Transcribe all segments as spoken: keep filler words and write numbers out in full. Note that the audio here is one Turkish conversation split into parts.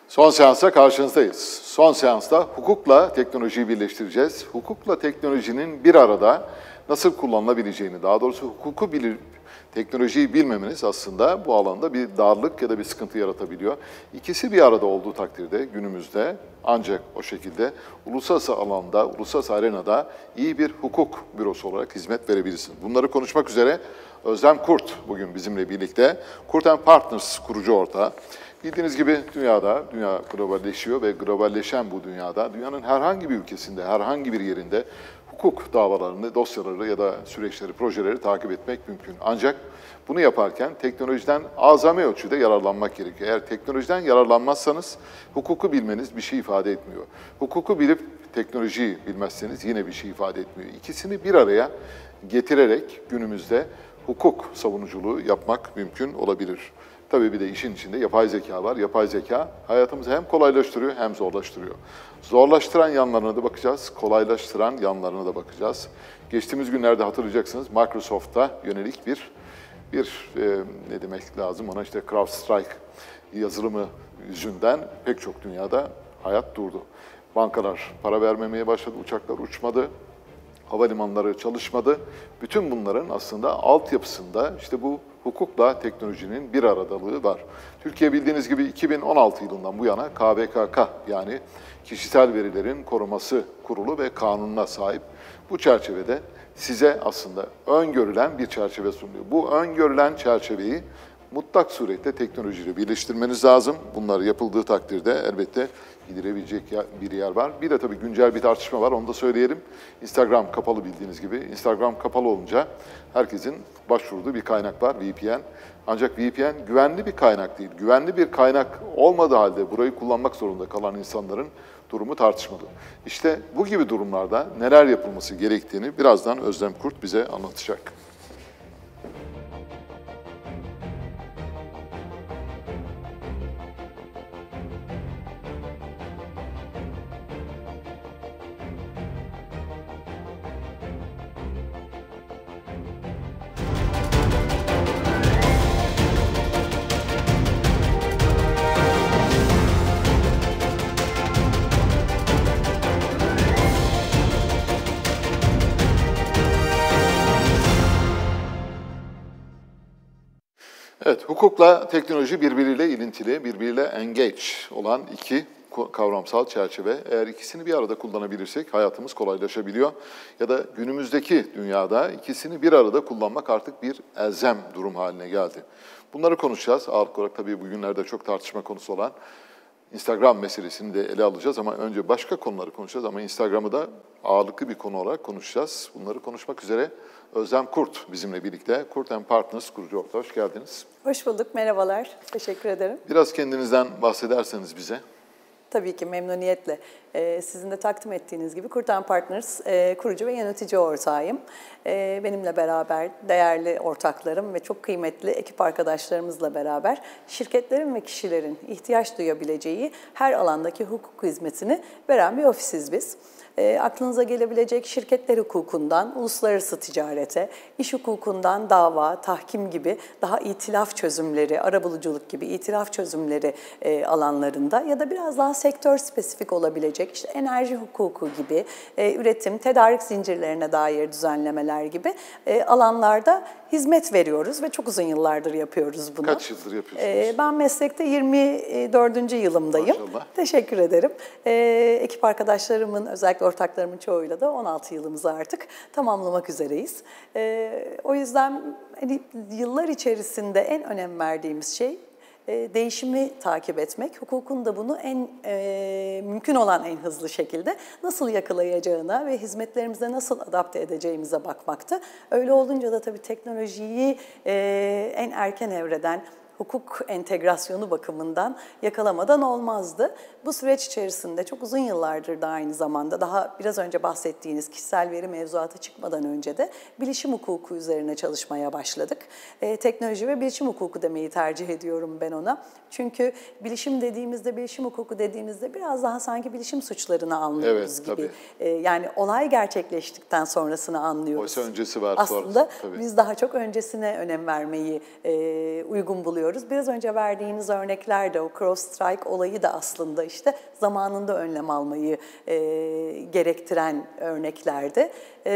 Son seansta karşınızdayız. Son seansta hukukla teknolojiyi birleştireceğiz. Hukukla teknolojinin bir arada nasıl kullanılabileceğini, daha doğrusu hukuku bilir, teknolojiyi bilmemeniz aslında bu alanda bir darlık ya da bir sıkıntı yaratabiliyor. İkisi bir arada olduğu takdirde günümüzde ancak o şekilde uluslararası alanda, uluslararası arenada iyi bir hukuk bürosu olarak hizmet verebilirsiniz. Bunları konuşmak üzere Özlem Kurt bugün bizimle birlikte. Kurt and Partners kurucu ortağı. Bildiğiniz gibi dünyada, dünya globalleşiyor ve globalleşen bu dünyada dünyanın herhangi bir ülkesinde, herhangi bir yerinde hukuk davalarını, dosyaları ya da süreçleri, projeleri takip etmek mümkün. Ancak bunu yaparken teknolojiden azami ölçüde yararlanmak gerekiyor. Eğer teknolojiden yararlanmazsanız hukuku bilmeniz bir şey ifade etmiyor. Hukuku bilip teknolojiyi bilmezseniz yine bir şey ifade etmiyor. İkisini bir araya getirerek günümüzde hukuk savunuculuğu yapmak mümkün olabilir. Tabii bir de işin içinde yapay zeka var. Yapay zeka hayatımızı hem kolaylaştırıyor hem zorlaştırıyor. Zorlaştıran yanlarına da bakacağız, kolaylaştıran yanlarına da bakacağız. Geçtiğimiz günlerde hatırlayacaksınız Microsoft'a yönelik bir bir e, ne demek lazım ona işte CrowdStrike yazılımı yüzünden pek çok dünyada hayat durdu. Bankalar para vermemeye başladı, uçaklar uçmadı. Havalimanları çalışmadı. Bütün bunların aslında altyapısında işte bu hukukla teknolojinin bir aradalığı var. Türkiye bildiğiniz gibi iki bin on altı yılından bu yana K V K K yani Kişisel Verilerin Koruması Kurulu ve kanununa sahip. Bu çerçevede size aslında öngörülen bir çerçeve sunuyor. Bu öngörülen çerçeveyi mutlak surette teknolojiyle birleştirmeniz lazım. Bunlar yapıldığı takdirde elbette gidirebilecek bir yer var. Bir de tabii güncel bir tartışma var, onu da söyleyelim. Instagram kapalı bildiğiniz gibi. Instagram kapalı olunca herkesin başvurduğu bir kaynak var, V P N. Ancak V P N güvenli bir kaynak değil. Güvenli bir kaynak olmadığı halde burayı kullanmak zorunda kalan insanların durumu tartışmalı. İşte bu gibi durumlarda neler yapılması gerektiğini birazdan Özlem Kurt bize anlatacak. Evet, hukukla teknoloji birbiriyle ilintili, birbiriyle engage olan iki kavramsal çerçeve. Eğer ikisini bir arada kullanabilirsek hayatımız kolaylaşabiliyor. Ya da günümüzdeki dünyada ikisini bir arada kullanmak artık bir elzem durum haline geldi. Bunları konuşacağız. Ağırlık olarak tabii bugünlerde çok tartışma konusu olan Instagram meselesini de ele alacağız ama önce başka konuları konuşacağız ama Instagram'ı da ağırlıklı bir konu olarak konuşacağız. Bunları konuşmak üzere Özlem Kurt bizimle birlikte. Kurt and Partners kurucu ortağı. Hoş geldiniz. Hoş bulduk, merhabalar. Teşekkür ederim. Biraz kendinizden bahsederseniz bize. Tabii ki memnuniyetle. Ee, sizin de takdim ettiğiniz gibi Kurt and Partners e, kurucu ve yönetici ortağıyım. E, benimle beraber değerli ortaklarım ve çok kıymetli ekip arkadaşlarımızla beraber şirketlerin ve kişilerin ihtiyaç duyabileceği her alandaki hukuk hizmetini veren bir ofisiz biz. E, aklınıza gelebilecek şirketler hukukundan uluslararası ticarete, iş hukukundan dava, tahkim gibi daha itilaf çözümleri, arabuluculuk gibi itilaf çözümleri e, alanlarında ya da biraz daha sektör spesifik olabilecek işte enerji hukuku gibi, e, üretim, tedarik zincirlerine dair düzenlemeler gibi e, alanlarda hizmet veriyoruz ve çok uzun yıllardır yapıyoruz bunu. Kaç yıldır yapıyorsunuz? E, ben meslekte yirmi dördüncü yılımdayım. Maşallah. Teşekkür ederim. E, ekip arkadaşlarımın özellikle ortaklarımın çoğuyla da on altı yılımızı artık tamamlamak üzereyiz. E, o yüzden hani, yıllar içerisinde en önem verdiğimiz şey e, değişimi takip etmek. Hukukun da bunu en e, mümkün olan en hızlı şekilde nasıl yakalayacağına ve hizmetlerimize nasıl adapte edeceğimize bakmaktı. Öyle olunca da tabii teknolojiyi e, en erken evreden hukuk entegrasyonu bakımından yakalamadan olmazdı. Bu süreç içerisinde çok uzun yıllardır da aynı zamanda daha biraz önce bahsettiğiniz kişisel veri mevzuatı çıkmadan önce de bilişim hukuku üzerine çalışmaya başladık. E, teknoloji ve bilişim hukuku demeyi tercih ediyorum ben ona. Çünkü bilişim dediğimizde, bilişim hukuku dediğimizde biraz daha sanki bilişim suçlarını anlıyoruz evet, gibi. E, yani olay gerçekleştikten sonrasını anlıyoruz. Oysa öncesi var. Aslında tabii. biz daha çok öncesine önem vermeyi e, uygun buluyoruz. görüyoruz. Biraz önce verdiğiniz örneklerde o cross-strike olayı da aslında işte zamanında önlem almayı e, gerektiren örneklerdi.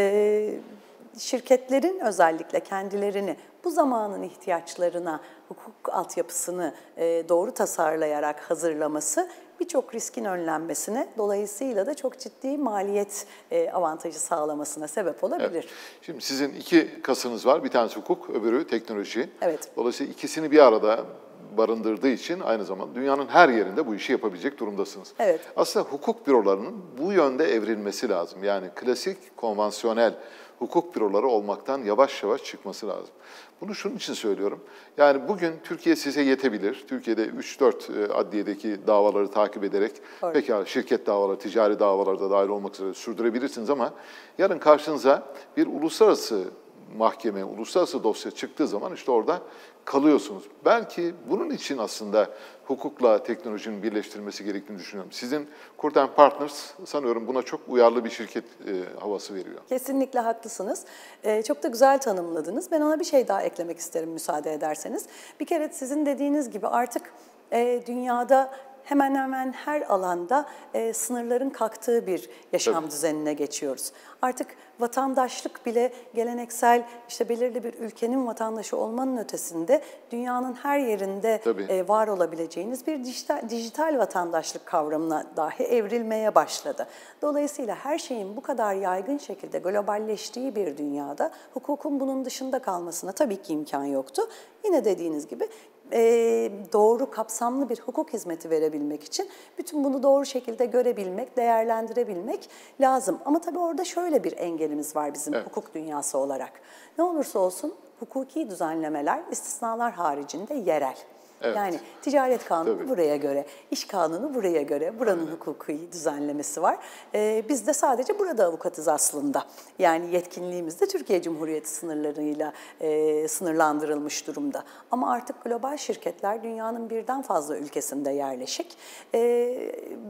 E, şirketlerin özellikle kendilerini bu zamanın ihtiyaçlarına, hukuk altyapısını e, doğru tasarlayarak hazırlaması birçok riskin önlenmesine, dolayısıyla da çok ciddi maliyet e, avantajı sağlamasına sebep olabilir. Evet. Şimdi sizin iki kasınız var. Bir tanesi hukuk, öbürü teknoloji. Evet. Dolayısıyla ikisini bir arada barındırdığı için aynı zamanda dünyanın her yerinde bu işi yapabilecek durumdasınız. Evet. Aslında hukuk bürolarının bu yönde evrilmesi lazım. Yani klasik, konvansiyonel hukuk büroları olmaktan yavaş yavaş çıkması lazım. Bunu şunun için söylüyorum. Yani bugün Türkiye size yetebilir. Türkiye'de üç dört adliyedeki davaları takip ederek Doğru. pekala şirket davaları, ticari davaları da dahil olmak üzere sürdürebilirsiniz ama yarın karşınıza bir uluslararası mahkeme, uluslararası dosya çıktığı zaman işte orada kalıyorsunuz. Belki bunun için aslında hukukla teknolojinin birleştirilmesi gerektiğini düşünüyorum. Sizin Court and Partners sanıyorum buna çok uyarlı bir şirket e, havası veriyor. Kesinlikle haklısınız. Ee, çok da güzel tanımladınız. Ben ona bir şey daha eklemek isterim müsaade ederseniz. Bir kere sizin dediğiniz gibi artık e, dünyada hemen hemen her alanda e, sınırların kalktığı bir yaşam Tabii. düzenine geçiyoruz. Artık vatandaşlık bile geleneksel işte belirli bir ülkenin vatandaşı olmanın ötesinde dünyanın her yerinde e, var olabileceğiniz bir dijital, dijital vatandaşlık kavramına dahi evrilmeye başladı. Dolayısıyla her şeyin bu kadar yaygın şekilde globalleştiği bir dünyada hukukun bunun dışında kalmasına tabii ki imkan yoktu. Yine dediğiniz gibi e, doğru, kapsamlı bir hukuk hizmeti verebilmek için bütün bunu doğru şekilde görebilmek, değerlendirebilmek lazım. Ama tabii orada şöyle bir engelimiz var bizim evet. hukuk dünyası olarak. Ne olursa olsun hukuki düzenlemeler istisnalar haricinde yerel. Evet. Yani ticaret kanunu Tabii. buraya göre, iş kanunu buraya göre, buranın Aynen. hukuki düzenlemesi var. Ee, biz de sadece burada avukatız aslında. Yani yetkinliğimiz de Türkiye Cumhuriyeti sınırlarıyla e, sınırlandırılmış durumda. Ama artık global şirketler dünyanın birden fazla ülkesinde yerleşik. E,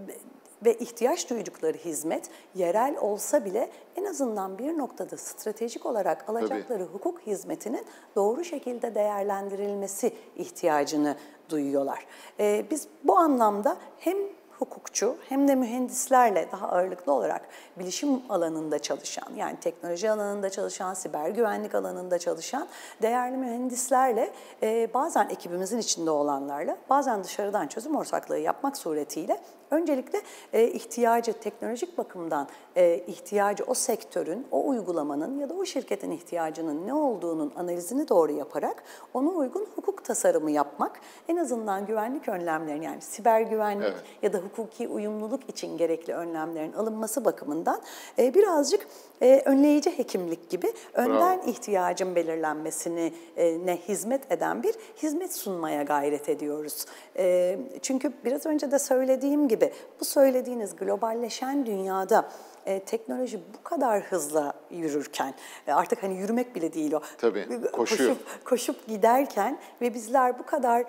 ve ihtiyaç duydukları hizmet yerel olsa bile en azından bir noktada stratejik olarak alacakları Tabii. hukuk hizmetinin doğru şekilde değerlendirilmesi ihtiyacını duyuyorlar. Ee, biz bu anlamda hem hukukçu hem de mühendislerle daha ağırlıklı olarak bilişim alanında çalışan, yani teknoloji alanında çalışan, siber güvenlik alanında çalışan değerli mühendislerle e, bazen ekibimizin içinde olanlarla, bazen dışarıdan çözüm ortaklığı yapmak suretiyle öncelikle e, ihtiyacı, teknolojik bakımdan e, ihtiyacı o sektörün, o uygulamanın ya da o şirketin ihtiyacının ne olduğunun analizini doğru yaparak ona uygun hukuk tasarımı yapmak, en azından güvenlik önlemlerini, yani siber güvenlik evet. ya da hukuki uyumluluk için gerekli önlemlerin alınması bakımından e, birazcık e, önleyici hekimlik gibi önden Bravo. ihtiyacın belirlenmesine e, ne hizmet eden bir hizmet sunmaya gayret ediyoruz. E, çünkü biraz önce de söylediğim gibi bu söylediğiniz globalleşen dünyada e, teknoloji bu kadar hızla yürürken, e, artık hani yürümek bile değil o, Tabii, koşuyor. koşup, koşup giderken ve bizler bu kadar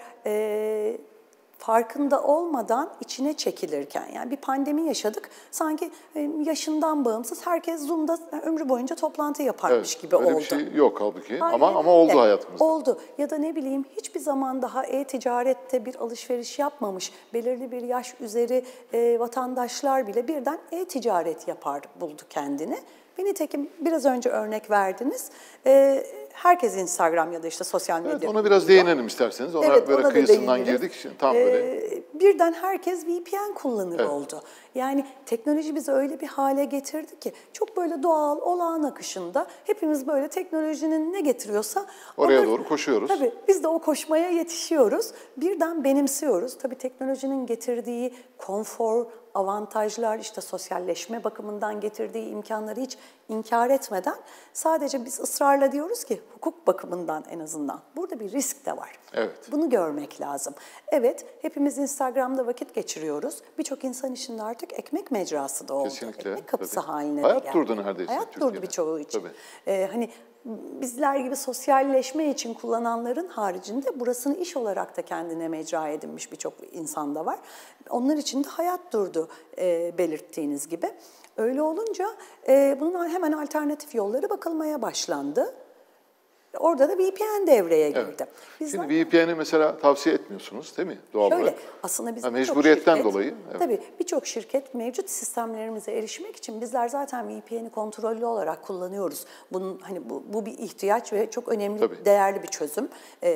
e, farkında olmadan içine çekilirken, yani bir pandemi yaşadık, sanki yaşından bağımsız herkes Zoom'da ömrü boyunca toplantı yaparmış evet, gibi öyle oldu. Bir şey yok halbuki Aynen. ama ama oldu hayatımızda. Oldu ya da ne bileyim hiçbir zaman daha e-ticarette bir alışveriş yapmamış belirli bir yaş üzeri e, vatandaşlar bile birden e-ticaret yapar buldu kendini. Ve nitekim biraz önce örnek verdiniz. E, herkes Instagram ya da işte sosyal medya. Evet, ona biraz değinelim isterseniz. Ona evet, böyle ona kıyısından girdik. Şimdi tam ee, böyle. Birden herkes V P N kullanır evet. oldu. Yani teknoloji bizi öyle bir hale getirdi ki çok böyle doğal, olağan akışında hepimiz böyle teknolojinin ne getiriyorsa oraya ona, doğru koşuyoruz. Tabii biz de o koşmaya yetişiyoruz. Birden benimsiyoruz. Tabii teknolojinin getirdiği konfor, avantajlar, işte sosyalleşme bakımından getirdiği imkanları hiç inkar etmeden sadece biz ısrarla diyoruz ki hukuk bakımından en azından burada bir risk de var. Evet. Bunu görmek lazım. Evet, hepimiz Instagram'da vakit geçiriyoruz. Birçok insan için de artık ekmek mecrası da oldu. Kesinlikle. Ekmek kapısı Tabii. haline Hayat de geldi. durdu neredeyse Hayat Türkiye'de. durdu birçoğu için. Tabii. Ee, hani bizler gibi sosyalleşme için kullananların haricinde burasını iş olarak da kendine mecra edinmiş birçok insan da var. Onlar için de hayat durdu e, belirttiğiniz gibi. Öyle olunca e, bunun hemen alternatif yolları bakılmaya başlandı. Orada da V P N devreye girdi. Evet. Biz Şimdi V P N'i mesela tavsiye etmiyorsunuz değil mi doğal Şöyle, olarak? aslında biz Ha, birçok mecburiyetten şirket, dolayı. Evet. Tabii birçok şirket mevcut sistemlerimize erişmek için bizler zaten V P N'i kontrollü olarak kullanıyoruz. Bunun hani bu, bu bir ihtiyaç ve çok önemli, Tabii. değerli bir çözüm, ee,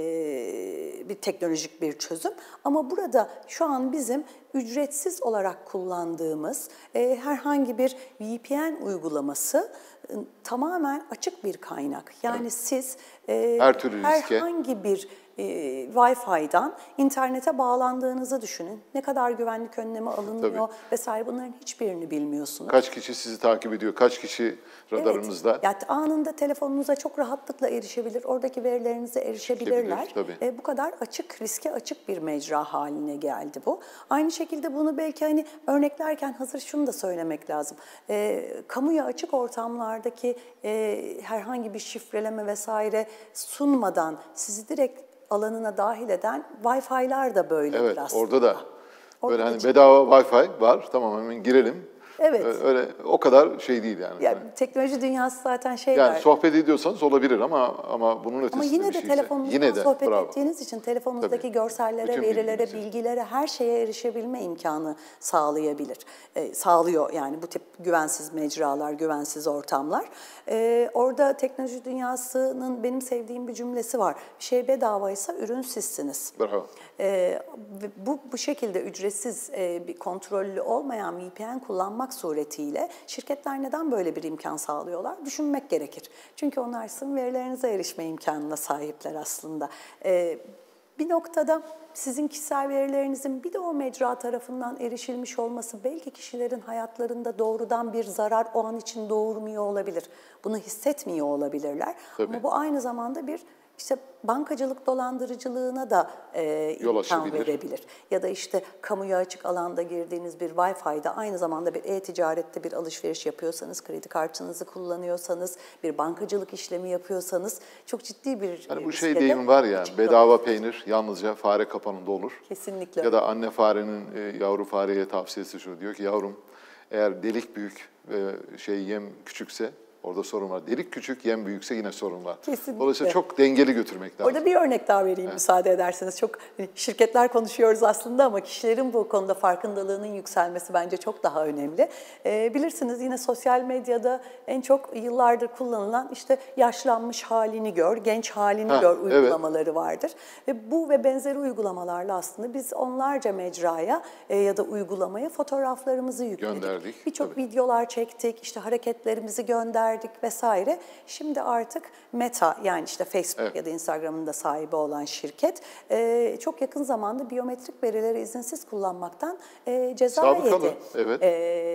bir teknolojik bir çözüm. Ama burada şu an bizim ücretsiz olarak kullandığımız e, herhangi bir V P N uygulaması e, tamamen açık bir kaynak. Yani evet. siz e, her türlü riske, herhangi bir e, Wi-Fi'dan internete bağlandığınızı düşünün. Ne kadar güvenlik önlemi alınıyor Tabii. vesaire, bunların hiçbirini bilmiyorsunuz. Kaç kişi sizi takip ediyor, kaç kişi radarınızda? Evet, yani anında telefonunuza çok rahatlıkla erişebilir, oradaki verilerinize erişebilirler. Tabii. E, bu kadar açık, riske açık bir mecra haline geldi bu. Aynı şekilde bunu belki hani örneklerken hazır şunu da söylemek lazım. E, kamuya açık ortamlardaki e, herhangi bir şifreleme vesaire sunmadan sizi direkt alanına dahil eden Wi-Fi'ler de böyledir evet, aslında. Orada da orada böyle da hani ciddi... bedava Wi-Fi var, tamam hemen girelim. Evet. Öyle o kadar şey değil yani. yani teknoloji dünyası zaten şey yani var. sohbet ediyorsanız olabilir ama ama bunun ötesinde Ama yine bir de şeyse. telefonunuzdan Yine de, sohbet bravo. ettiğiniz için telefonunuzdaki Tabii. görsellere, Bütün verilere, bilginizi. bilgilere, her şeye erişebilme imkanı sağlayabilir. E, sağlıyor yani bu tip güvensiz mecralar, güvensiz ortamlar. E, orada teknoloji dünyasının benim sevdiğim bir cümlesi var. Bir şey bedavaysa ürün sizsiniz. Bravo. E, bu, bu şekilde ücretsiz, e, bir kontrollü olmayan V P N kullanmak suretiyle şirketler neden böyle bir imkan sağlıyorlar? Düşünmek gerekir. Çünkü onlar sizin verilerinize erişme imkanına sahipler aslında. Ee, bir noktada sizin kişisel verilerinizin bir de o mecra tarafından erişilmiş olması belki kişilerin hayatlarında doğrudan bir zarar o an için doğurmuyor olabilir. Bunu hissetmiyor olabilirler. Tabii. Ama bu aynı zamanda bir İşte bankacılık dolandırıcılığına da e, imkan verebilir. Ya da işte kamuya açık alanda girdiğiniz bir Wi-Fi'da aynı zamanda bir e-ticarette bir alışveriş yapıyorsanız, kredi kartınızı kullanıyorsanız, bir bankacılık işlemi yapıyorsanız çok ciddi bir hani bu şey deyimi var ya, bedava peynir yalnızca fare kapanında olur. Kesinlikle. Ya da anne farenin e, yavru fareye tavsiyesi şu, diyor ki yavrum eğer delik büyük ve şey yem küçükse orada sorun var. Delik küçük, yem büyükse yine sorun var. Kesinlikle. Dolayısıyla çok dengeli götürmek lazım. Orada bir örnek daha vereyim evet. müsaade ederseniz. Çok şirketler konuşuyoruz aslında ama kişilerin bu konuda farkındalığının yükselmesi bence çok daha önemli. E, bilirsiniz yine sosyal medyada en çok yıllardır kullanılan işte yaşlanmış halini gör, genç halini ha, gör uygulamaları evet. vardır. Ve bu ve benzeri uygulamalarla aslında biz onlarca mecraya e, ya da uygulamaya fotoğraflarımızı yükledik. Gönderdik. Birçok videolar çektik, işte hareketlerimizi gönderdik vesaire. Şimdi artık Meta yani işte Facebook evet. ya da Instagram'ın da sahibi olan şirket e, çok yakın zamanda biyometrik verileri izinsiz kullanmaktan e, ceza Sabıkalı. yedi. Evet. E,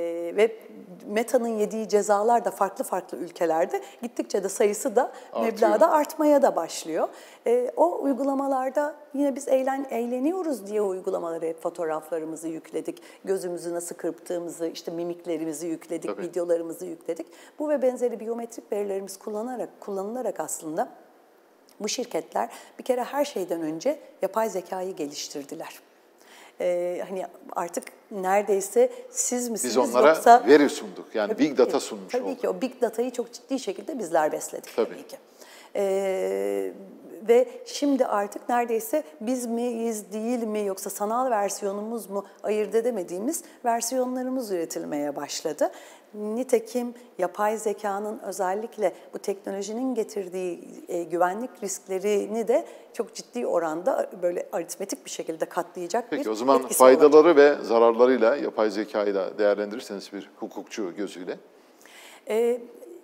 ve Meta'nın yediği cezalar da farklı farklı ülkelerde gittikçe de sayısı da meblağda artmaya da başlıyor. E, o uygulamalarda yine biz eğlen, eğleniyoruz diye o uygulamalara hep fotoğraflarımızı yükledik. Gözümüzü nasıl kırptığımızı, işte mimiklerimizi yükledik, Tabii. videolarımızı yükledik. Bu ve benzeri biyometrik verilerimiz kullanarak, kullanılarak aslında bu şirketler bir kere her şeyden önce yapay zekayı geliştirdiler. Ee, hani artık neredeyse siz misiniz Biz onlara yoksa... veri sunduk. Yani tabii big ki, data sunmuş tabii olduk. Tabii ki o big datayı çok ciddi şekilde bizler besledik tabii, tabii ki. Ee, ve şimdi artık neredeyse biz miyiz, değil mi yoksa sanal versiyonumuz mu ayırt edemediğimiz versiyonlarımız üretilmeye başladı. Nitekim yapay zekanın özellikle bu teknolojinin getirdiği e, güvenlik risklerini de çok ciddi oranda böyle aritmetik bir şekilde katlayacak Peki, bir o zaman etkisi faydaları olacak. ve zararlarıyla yapay zekayı da değerlendirirseniz bir hukukçu gözüyle. E,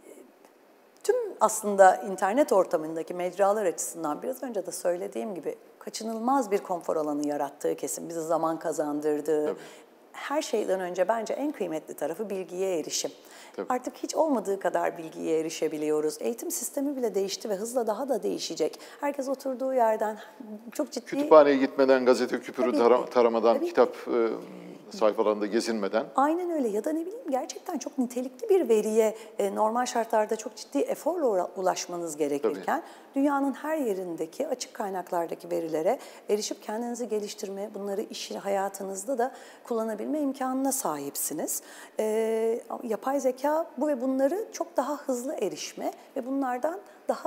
tüm aslında internet ortamındaki mecralar açısından biraz önce de söylediğim gibi kaçınılmaz bir konfor alanı yarattığı kesin. Bize zaman kazandırdığı. Tabii. Her şeyden önce bence en kıymetli tarafı bilgiye erişim. Tabii. Artık hiç olmadığı kadar bilgiye erişebiliyoruz. Eğitim sistemi bile değişti ve hızla daha da değişecek. Herkes oturduğu yerden çok ciddi... Kütüphaneye gitmeden, gazete küpürü tar- taramadan, Tabii kitap e, sayfalarında gezinmeden. Aynen öyle ya da ne bileyim gerçekten çok nitelikli bir veriye e, normal şartlarda çok ciddi eforla ulaşmanız gerekirken Tabii. dünyanın her yerindeki açık kaynaklardaki verilere erişip kendinizi geliştirme, bunları iş hayatınızda da kullanabilme imkanına sahipsiniz. E, yapay zeka bu ve bunları çok daha hızlı erişme ve bunlardan daha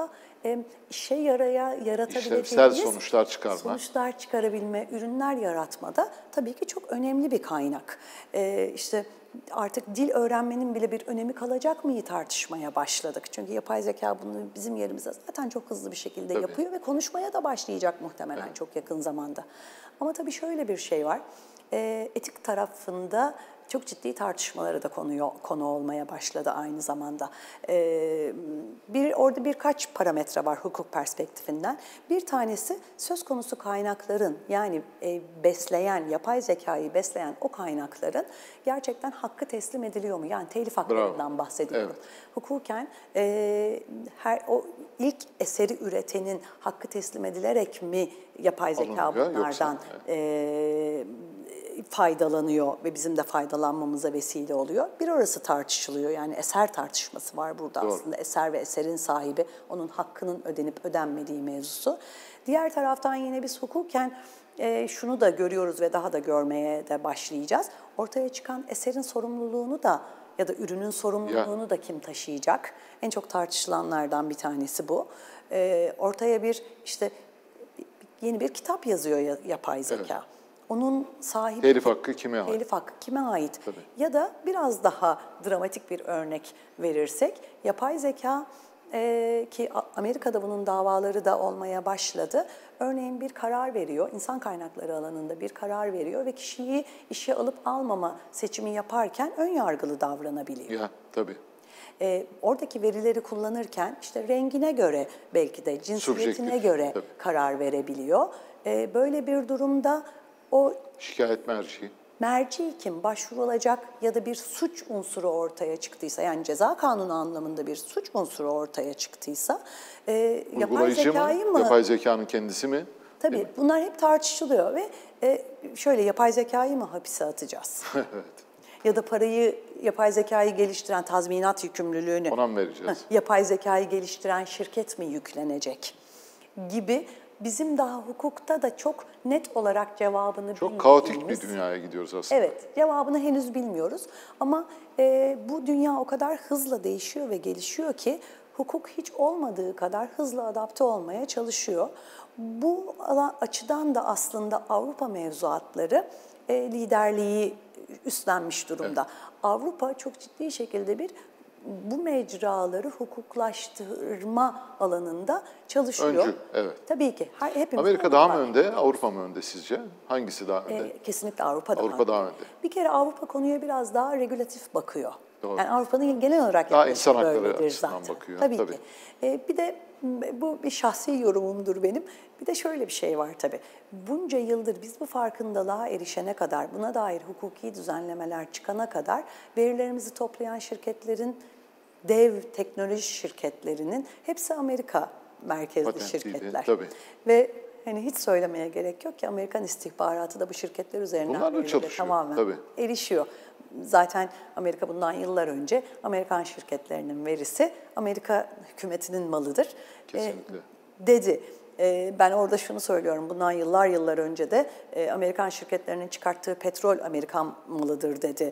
e, işe yaraya yaratabileceğimiz İşlevsel sonuçlar çıkarma. sonuçlar çıkarabilme, ürünler yaratmada tabii ki çok önemli bir kaynak. E, işte artık dil öğrenmenin bile bir önemi kalacak mıyı tartışmaya başladık. Çünkü yapay zeka bunu bizim yerimize zaten çok hızlı bir şekilde tabii. yapıyor ve konuşmaya da başlayacak muhtemelen evet. çok yakın zamanda. Ama tabii şöyle bir şey var, e, etik tarafında çok ciddi tartışmalara da konu, konu olmaya başladı aynı zamanda. Ee, bir, orada birkaç parametre var hukuk perspektifinden. Bir tanesi söz konusu kaynakların yani e, besleyen, yapay zekayı besleyen o kaynakların gerçekten hakkı teslim ediliyor mu? Yani telif haklarından Bravo. bahsediyorum. Evet. Hukuken e, her o ilk eseri üretenin hakkı teslim edilerek mi yapay zeka Alınıyor, bunlardan yoksa, evet. e, faydalanıyor ve bizim de faydalanmamıza vesile oluyor. Bir orası tartışılıyor. Yani eser tartışması var burada Doğru. aslında. Eser ve eserin sahibi, onun hakkının ödenip ödenmediği mevzusu. Diğer taraftan yine biz hukuken e, şunu da görüyoruz ve daha da görmeye de başlayacağız. Ortaya çıkan eserin sorumluluğunu da ya da ürünün sorumluluğunu ya. da kim taşıyacak? En çok tartışılanlardan bir tanesi bu. E, ortaya bir işte yeni bir kitap yazıyor yapay zeka. Evet. Onun sahibi... Telif hakkı kime ait? Telif hakkı kime ait? Tabii. Ya da biraz daha dramatik bir örnek verirsek, yapay zeka e, ki Amerika'da bunun davaları da olmaya başladı. Örneğin bir karar veriyor, insan kaynakları alanında bir karar veriyor ve kişiyi işe alıp almama seçimi yaparken ön yargılı davranabiliyor. Ya tabii. E, oradaki verileri kullanırken işte rengine göre belki de cinsiyetine Subjektif, göre tabii. karar verebiliyor. E, böyle bir durumda o şikayet merci. Merci kim? Başvurulacak ya da bir suç unsuru ortaya çıktıysa, yani ceza kanunu anlamında bir suç unsuru ortaya çıktıysa, e, yapay zekayı mı? Yapay zekanın kendisi mi? Tabii bunlar hep tartışılıyor ve e, şöyle yapay zekayı mı hapise atacağız? Evet. Ya da parayı, yapay zekayı geliştiren tazminat yükümlülüğünü ona mı vereceğiz? Yapay zekayı geliştiren şirket mi yüklenecek gibi. Bizim daha hukukta da çok net olarak cevabını çok bilmediğimiz... Çok kaotik bir dünyaya gidiyoruz aslında. Evet, cevabını henüz bilmiyoruz. Ama e, bu dünya o kadar hızla değişiyor ve gelişiyor ki hukuk hiç olmadığı kadar hızlı adapte olmaya çalışıyor. Bu açıdan da aslında Avrupa mevzuatları e, liderliği üstlenmiş durumda. Evet. Avrupa çok ciddi şekilde bir bu mecraları hukuklaştırma alanında çalışıyor. Öncü, evet. Tabii ki. Hepimiz Amerika daha mı önde, Avrupa mı önde sizce? Hangisi daha önde? Ee, kesinlikle Avrupa daha Avrupa önde. daha önde. Bir kere Avrupa konuya biraz daha regülatif bakıyor. Doğru. Yani Avrupa'nın genel olarak daha insan hakları açısından bakıyor. Tabii, tabii. ki. Ee, bir de bu bir şahsi yorumumdur benim. Bir de şöyle bir şey var tabii. Bunca yıldır biz bu farkındalığa erişene kadar, buna dair hukuki düzenlemeler çıkana kadar verilerimizi toplayan şirketlerin, dev teknoloji şirketlerinin hepsi Amerika merkezli Patentliydi, şirketler. Tabii. Ve hani hiç söylemeye gerek yok ki Amerikan istihbaratı da bu şirketler üzerinden tamamen tabii. erişiyor. Zaten Amerika bundan yıllar önce Amerikan şirketlerinin verisi Amerika hükümetinin malıdır. Kesinlikle. E, dedi. Ben orada şunu söylüyorum, bundan yıllar yıllar önce de Amerikan şirketlerinin çıkarttığı petrol Amerikan malıdır dedi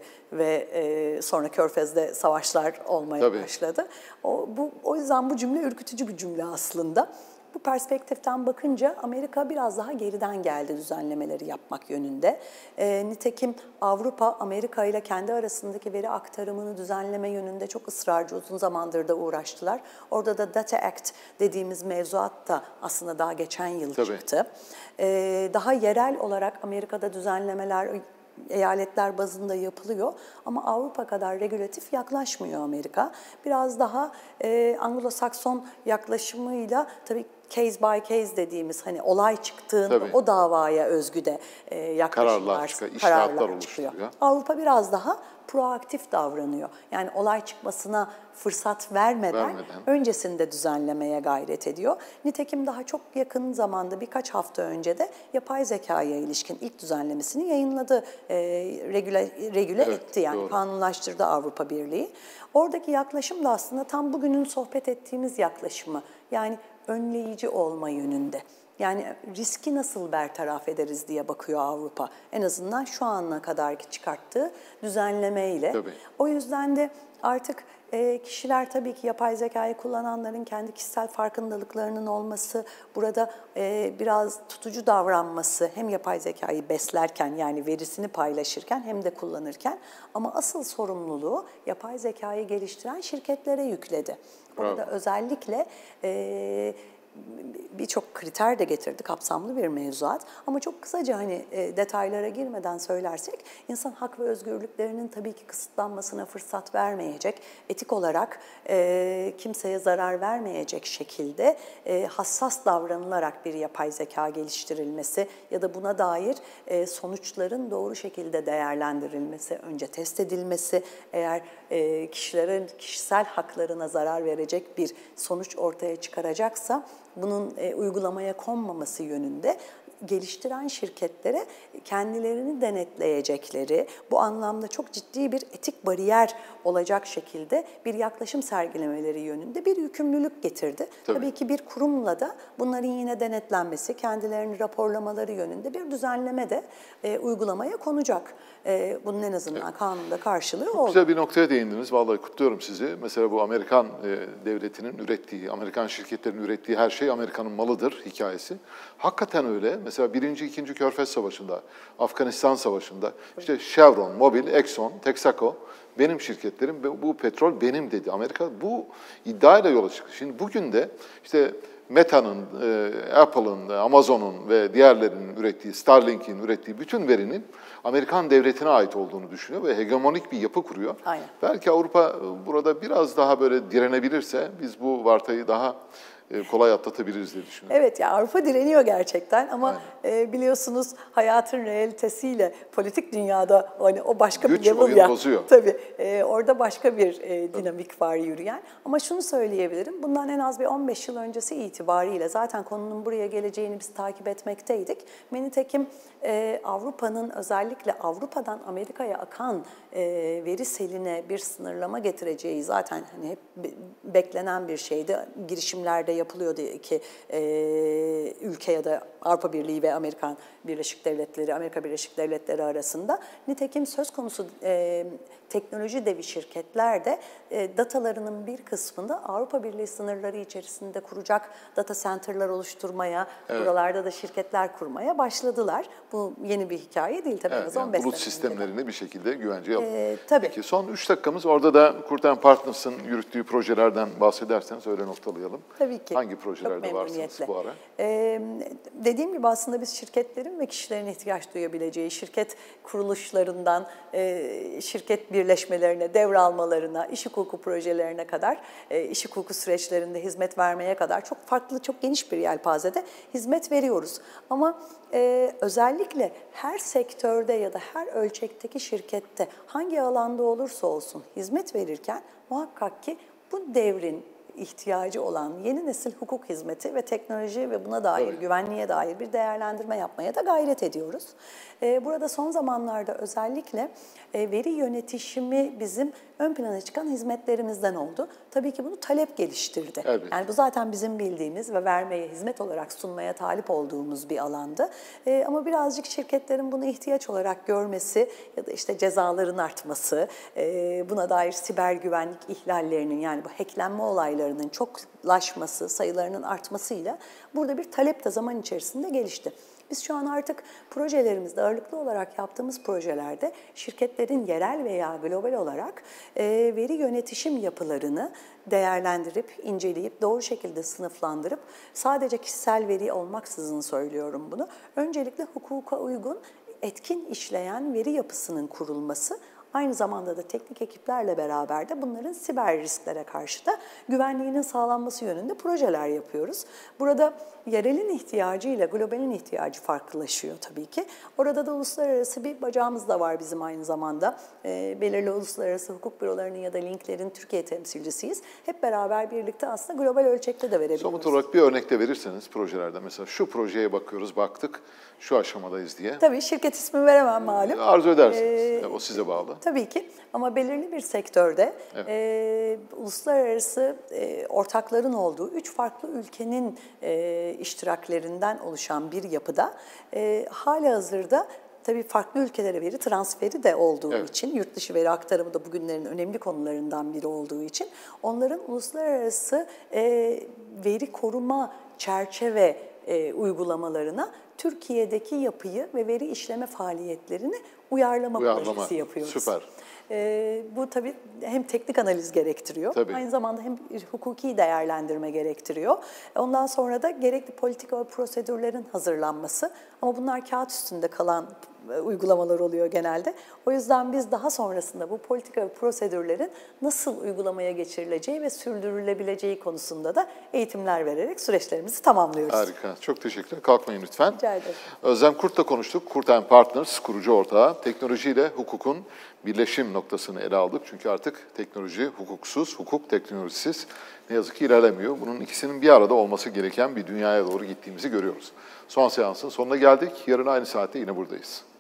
ve sonra Körfez'de savaşlar olmaya Tabii. başladı. O, bu, o yüzden bu cümle ürkütücü bir cümle aslında. Bu perspektiften bakınca Amerika biraz daha geriden geldi düzenlemeleri yapmak yönünde. E, nitekim Avrupa, Amerika ile kendi arasındaki veri aktarımını düzenleme yönünde çok ısrarcı, uzun zamandır da uğraştılar. Orada da Data Act dediğimiz mevzuat da aslında daha geçen yıl Tabii. çıktı. E, daha yerel olarak Amerika'da düzenlemeler eyaletler bazında yapılıyor ama Avrupa kadar regülatif yaklaşmıyor Amerika. Biraz daha e, Anglo-Sakson yaklaşımıyla tabii case by case dediğimiz hani olay çıktığında tabii. o davaya özgü de e, yaklaşımlar, kararlar, çıkıyor, kararlar çıkıyor. Avrupa biraz daha proaktif davranıyor. Yani olay çıkmasına fırsat vermeden, vermeden öncesinde düzenlemeye gayret ediyor. Nitekim daha çok yakın zamanda birkaç hafta önce de yapay zekaya ilişkin ilk düzenlemesini yayınladı, e, regüle, regüle evet, etti yani doğru. kanunlaştırdı Avrupa Birliği. Oradaki yaklaşım da aslında tam bugünün sohbet ettiğimiz yaklaşımı, yani önleyici olma yönünde. Yani riski nasıl bertaraf ederiz diye bakıyor Avrupa. En azından şu ana kadarki çıkarttığı düzenlemeyle. Tabii. O yüzden de artık e, kişiler tabii ki yapay zekayı kullananların kendi kişisel farkındalıklarının olması, burada e, biraz tutucu davranması hem yapay zekayı beslerken yani verisini paylaşırken hem de kullanırken ama asıl sorumluluğu yapay zekayı geliştiren şirketlere yükledi. Burada Bravo. özellikle e, birçok kriter de getirdi, kapsamlı bir mevzuat. Ama çok kısaca hani e, detaylara girmeden söylersek, insan hak ve özgürlüklerinin tabii ki kısıtlanmasına fırsat vermeyecek, etik olarak e, kimseye zarar vermeyecek şekilde e, hassas davranılarak bir yapay zeka geliştirilmesi ya da buna dair e, sonuçların doğru şekilde değerlendirilmesi, önce test edilmesi, eğer e, kişilerin kişisel haklarına zarar verecek bir sonuç ortaya çıkaracaksa, bunun e, uygulamaya konmaması yönünde geliştiren şirketlere kendilerini denetleyecekleri, bu anlamda çok ciddi bir etik bariyer olacak şekilde bir yaklaşım sergilemeleri yönünde bir yükümlülük getirdi. Tabii, Tabii ki bir kurumla da bunların yine denetlenmesi, kendilerini raporlamaları yönünde bir düzenleme de e, uygulamaya konacak. E, bunun en azından evet. kanunda karşılığı oldu. Güzel bir noktaya değindiniz. Vallahi kutluyorum sizi. Mesela bu Amerikan e, devletinin ürettiği, Amerikan şirketlerinin ürettiği her şey Amerika'nın malıdır hikayesi. Hakikaten öyle. Mesela birinci, ikinci Körfez Savaşı'nda, Afganistan Savaşı'nda işte Chevron, Mobil, Exxon, Texaco benim şirketlerim, bu petrol benim dedi. Amerika bu iddiayla yola çıktı. Şimdi bugün de işte Meta'nın, Apple'ın, Amazon'un ve diğerlerinin ürettiği, Starlink'in ürettiği bütün verinin Amerikan devletine ait olduğunu düşünüyor ve hegemonik bir yapı kuruyor. Aynen. Belki Avrupa burada biraz daha böyle direnebilirse biz bu vartayı daha kolay atlatabiliriz diye düşünüyorum. Evet, ya Avrupa direniyor gerçekten ama e, biliyorsunuz hayatın realitesiyle politik dünyada hani o başka Güç bir level oyun ya. bozuyor. Tabii e, orada başka bir e, dinamik var yürüyen. Ama şunu söyleyebilirim, bundan en az bir on beş yıl öncesi itibariyle zaten konunun buraya geleceğini biz takip etmekteydik. Nitekim e, Avrupa'nın özellikle Avrupa'dan Amerika'ya akan e, veri seline bir sınırlama getireceği zaten hani hep beklenen bir şeydi. Girişimlerde yapılıyordu ki e, ülke ya da Avrupa Birliği ve Amerikan Birleşik Devletleri, Amerika Birleşik Devletleri arasında. Nitekim söz konusu e, teknoloji devi şirketler de e, datalarının bir kısmında Avrupa Birliği sınırları içerisinde kuracak data center'lar oluşturmaya, evet. buralarda da şirketler kurmaya başladılar. Bu yeni bir hikaye değil tabii. Evet, yani bulut sistemlerini de bir şekilde güvenceye alın. E, tabii. Peki son üç dakikamız, orada da Kurt and Partners'ın yürüttüğü projelerden bahsederseniz öyle noktalayalım. Tabii ki. Hangi projelerde varsınız bu ara? Ee, dediğim gibi aslında biz şirketlerin ve kişilerin ihtiyaç duyabileceği şirket kuruluşlarından e, şirket birleşmelerine, devralmalarına, iş hukuku projelerine kadar, e, iş hukuku süreçlerinde hizmet vermeye kadar çok farklı, çok geniş bir yelpazede hizmet veriyoruz. Ama e, özellikle her sektörde ya da her ölçekteki şirkette hangi alanda olursa olsun hizmet verirken muhakkak ki bu devrin ihtiyacı olan yeni nesil hukuk hizmeti ve teknoloji ve buna dair, evet. güvenliğe dair bir değerlendirme yapmaya da gayret ediyoruz. Burada son zamanlarda özellikle veri yönetişimi bizim ön plana çıkan hizmetlerimizden oldu. Tabii ki bunu talep geliştirdi. Evet. Yani bu zaten bizim bildiğimiz ve vermeye, hizmet olarak sunmaya talip olduğumuz bir alandı. Ama birazcık şirketlerin bunu ihtiyaç olarak görmesi ya da işte cezaların artması, buna dair siber güvenlik ihlallerinin yani bu hacklenme olaylarının çoklaşması, sayılarının artmasıyla burada bir talep de zaman içerisinde gelişti. Biz şu an artık projelerimizde, ağırlıklı olarak yaptığımız projelerde şirketlerin yerel veya global olarak e, veri yönetişim yapılarını değerlendirip, inceleyip, doğru şekilde sınıflandırıp, sadece kişisel veri olmaksızın söylüyorum bunu, öncelikle hukuka uygun, etkin işleyen veri yapısının kurulması, aynı zamanda da teknik ekiplerle beraber de bunların siber risklere karşı da güvenliğinin sağlanması yönünde projeler yapıyoruz. Burada yerelin ihtiyacı ile globalin ihtiyacı farklılaşıyor tabii ki. Orada da uluslararası bir bacağımız da var bizim aynı zamanda. E, belirli uluslararası hukuk bürolarının ya da linklerin Türkiye temsilcisiyiz. Hep beraber birlikte aslında global ölçekte de verebiliyoruz. Somut olarak bir örnek de verirseniz projelerde, mesela şu projeye bakıyoruz, baktık, şu aşamadayız diye. Tabii şirket ismi veremem malum. Arzu edersiniz, ee, o size bağlı. tabii ki ama belirli bir sektörde Evet. e, uluslararası e, ortakların olduğu üç farklı ülkenin e, iştiraklerinden oluşan bir yapıda e, halihazırda tabii farklı ülkelere veri transferi de olduğu Evet. için, yurt dışı veri aktarımı da bugünlerin önemli konularından biri olduğu için onların uluslararası e, veri koruma çerçeve e, uygulamalarına Türkiye'deki yapıyı ve veri işleme faaliyetlerini uyarlama, Uyarlama. projesi yapıyoruz. Süper. E, bu tabii hem teknik analiz gerektiriyor, Tabii. aynı zamanda hem hukuki değerlendirme gerektiriyor. Ondan sonra da gerekli politika ve prosedürlerin hazırlanması, ama bunlar kağıt üstünde kalan uygulamalar oluyor genelde. O yüzden biz daha sonrasında bu politika ve prosedürlerin nasıl uygulamaya geçirileceği ve sürdürülebileceği konusunda da eğitimler vererek süreçlerimizi tamamlıyoruz. Harika. Çok teşekkürler. Kalkmayın lütfen. Rica ederim. Özlem Kurt'la konuştuk. Kurt and Partners kurucu ortağı. Teknolojiyle hukukun birleşim noktasını ele aldık. Çünkü artık teknoloji hukuksuz, hukuk teknolojisiz ne yazık ki ilerlemiyor. Bunun ikisinin bir arada olması gereken bir dünyaya doğru gittiğimizi görüyoruz. Son seansın sonuna geldik. Yarın aynı saatte yine buradayız.